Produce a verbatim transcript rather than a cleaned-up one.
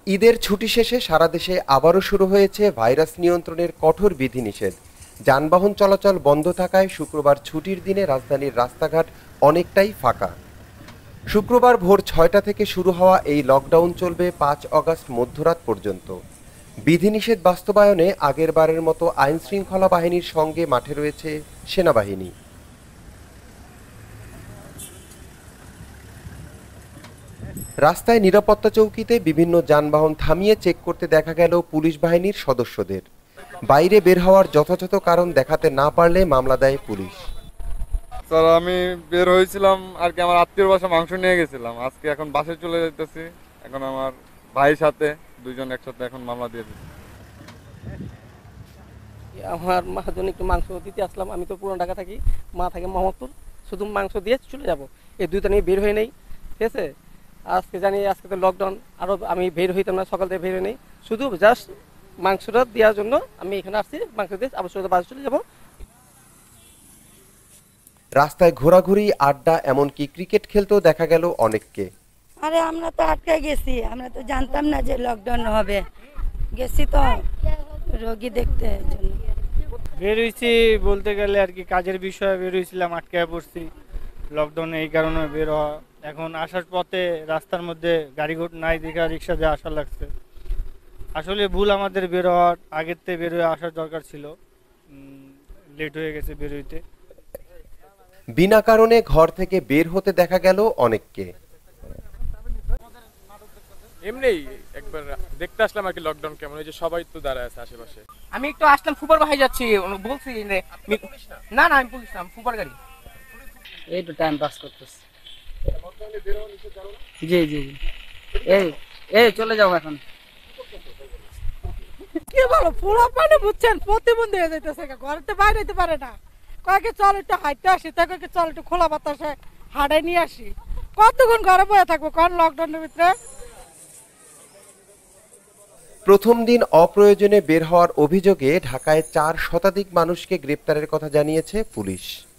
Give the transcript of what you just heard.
ঈদের ছুটি শেষে সারা দেশে আবারও শুরু হয়েছে ভাইরাস নিয়ন্ত্রণের কঠোর বিধিনিষেধ। যানবাহন চলাচল বন্ধ থাকায় শুক্রবার ছুটির দিনে রাজধানীর রাস্তাঘাট অনেকটাই ফাঁকা। শুক্রবার ভোর ছয়টা থেকে শুরু হওয়া এই লকডাউন চলবে পাঁচ অগাস্ট মধ্যরাত পর্যন্ত। বিধিনিষেধ বাস্তবায়নে আগেরবারের মতো আইনশৃঙ্খলা বাহিনীর সঙ্গে মাঠে রয়েছে সেনাবাহিনী। রাস্তায় নিরাপত্তা চৌকিতে বিভিন্ন যানবাহন থামিয়ে চেক করতে দেখা গেল পুলিশ বাহিনীর সদস্যদের। বাইরে বের হওয়ার যথাযথ কারণ দেখাতে না পারলে মামলা দেয় পুলিশ। স্যার, আমি বের হয়েছিলাম আর কি, আমার আত্মীয়র বাসা মাংস নিয়ে গেছিলাম। আজকে এখন বাসে চলে যেতেছি। এখন আমার ভাইয়ের সাথে দুইজন একসাথে এখন মামলা দিয়ে দিচ্ছি। আমার মাহাজন একটু মাংস দিতে আসলাম। আমি তো পুরনো ঢাকা থাকি, মা থাকে মোহাম্মদপুর। শুধু মাংস দিয়ে চলে যাব, এই দুইটা নিয়ে বের হয়ে নেই। ঠিক আছে, আজকে জানি আজকে তো লকডাউন, আরও আমি বের হইতাম না, সকাল থেকে বের হয়ে নেই। শুধু জাস্ট মাংসটা দেওয়ার জন্য আমি এখানে আসছি। মাংস দিয়ে আবার সোজা বাসে চলে যাব। রাস্তায় ঘোরাঘুরি, আড্ডা, এমনকি ক্রিকেট খেলতেও দেখা গেল অনেককে। আরে আমরা তো আটকে গেছি, আমরা তো জানতাম না যে লকডাউন হবে। গেছি তো রোগী দেখতে জন্য। বের হয়েছি বলতে গেলে আর কি কাজের বিষয়ে বের হয়েছিলাম, আটকে পড়ছি লকডাউনে, এই কারণে বের হওয়া। এখন আসার পথে রাস্তার মধ্যে গাড়ি ঘোট নাই দেখা রিক্সা দিয়ে আসা লাগছে। আসলে ভুল আমাদের, বের হওয়ার আগের থেকে বের হয়ে আসার দরকার ছিল, লেট হয়ে গেছে বের হইতে। বিনা কারণে ঘর থেকে বের হতে দেখা গেল অনেককে। এমনি একবার দেখতে আসলাম আর কি লকডাউন কেমন, এই যে সবাই তো দাঁড়ায় আছে আশেপাশে। আমি একটু আসলাম, ফুপার বাসায় যাচ্ছি, বলছি না না আমি পুলিশ না, ফুপার গাড়ি। এই তো টাইম পাস করতেছি। জি জি জি এই এই চলে যাও এখন। কি বলো, পুরো মানে বুঝছেন প্রতিবন্ধী হয়ে যাইতেছে, ঘরেতে বাইরে যেতে পারে না। কয়েকে চল একটু হাঁটতে আসি, তাই কয়েকে চল একটু খোলা বাতাসে হাঁটাই নিয়ে আসি। কতক্ষণ ঘরে বসে থাকবো কোন লকডাউনের ভিতরে। প্রথম দিন অপ্রয়োজনে বের হওয়ার অভিযোগে ঢাকায় চার শতাধিক মানুষকে গ্রেপ্তারের কথা জানিয়েছে পুলিশ।